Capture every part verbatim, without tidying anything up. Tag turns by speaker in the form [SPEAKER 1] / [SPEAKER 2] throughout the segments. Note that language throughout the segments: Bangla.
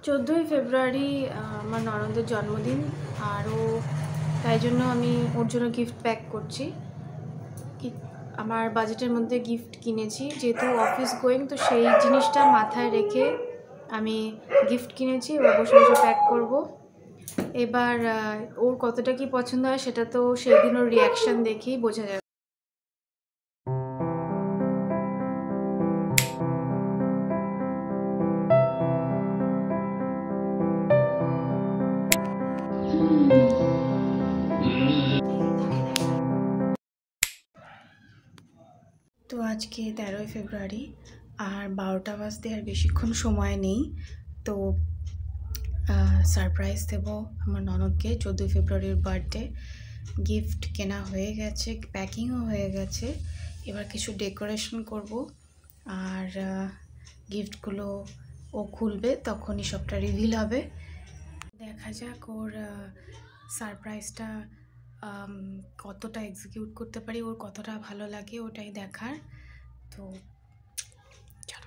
[SPEAKER 1] চোদ্দোই ফেব্রুয়ারি আমার ননদের জন্মদিন, আরও তাই জন্য আমি ওর জন্য গিফট প্যাক করছি। আমার বাজেটের মধ্যে গিফট কিনেছি, যেহেতু অফিস গোয়িং, তো সেই জিনিসটা মাথায় রেখে আমি গিফট কিনেছি। ও বসে বসে প্যাক করব। এবার ওর কতটা কি পছন্দ হয় সেটা তো সেই দিন ওর রিয়াকশান দেখেই বোঝা যাবে। তো আজকে তেরোই ফেব্রুয়ারি, আর বারোটা বাজতে আর বেশিক্ষণ সময় নেই। তো সারপ্রাইজ দেব আমার ননদকে। চোদ্দোই ফেব্রুয়ারির বার্থডে। গিফট কেনা হয়ে গেছে, প্যাকিংও হয়ে গেছে। এবার কিছু ডেকোরেশন করব, আর গিফটগুলো ও খুলবে, তখনই সবটা রিভিল হবে। দেখা যাক ওর সারপ্রাইজটা কতটা এক্সিকিউট করতে পারি, ওর কতটা ভালো লাগে, ওটাই দেখার। তো চলো।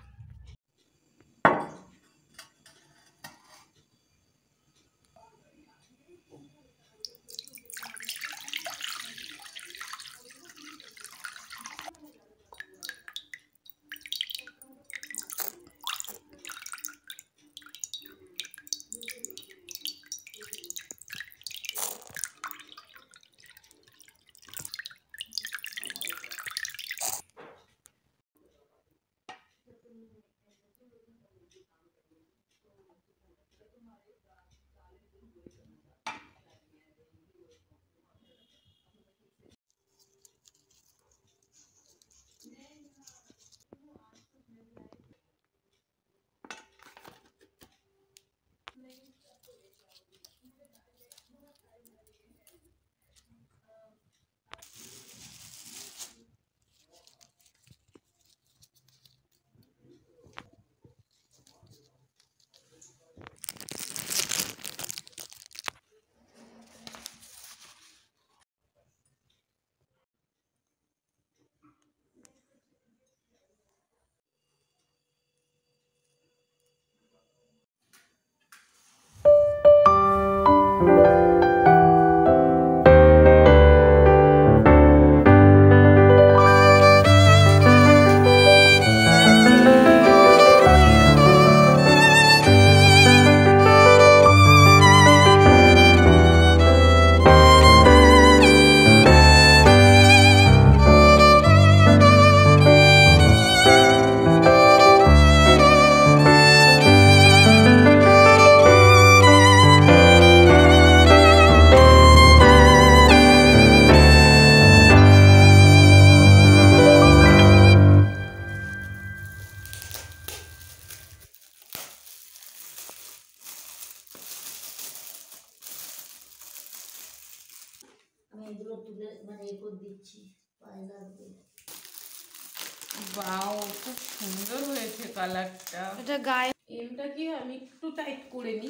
[SPEAKER 2] ওয়াও, খুব সুন্দর হয়েছে কালারটা।
[SPEAKER 1] এটা গায়ে
[SPEAKER 2] এমটা কি আমি একটু টাইট করে নিই।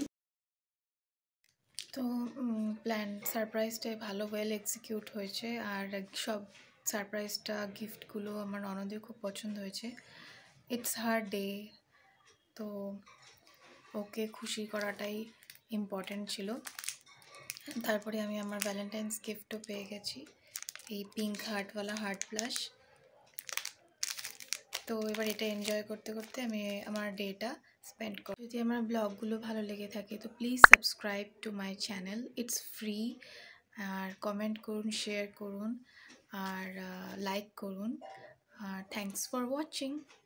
[SPEAKER 1] তো প্ল্যান সারপ্রাইজটাই ভালো ওয়েল এক্সিকিউট হয়েছে, আর সব সারপ্রাইজটা গিফটগুলো আমার ননদের খুব পছন্দ হয়েছে। ইটস হার ডে, তো ওকে খুশি করাটাই ইম্পর্ট্যান্ট ছিল। তারপরে আমি আমার ভ্যালেন্টাইন্স গিফটও পেয়ে গেছি, এই পিঙ্ক হার্টওয়ালা হার্ট ব্লাশ। তো এবার এটা এনজয় করতে করতে আমি আমার ডেটা স্পেন্ড করি। যদি আমার ব্লগগুলো ভালো লেগে থাকে তো please subscribe to my channel, it's free. আর কমেন্ট করুন, শেয়ার করুন, আর লাইক করুন। আর থ্যাংকস ফর ওয়াচিং।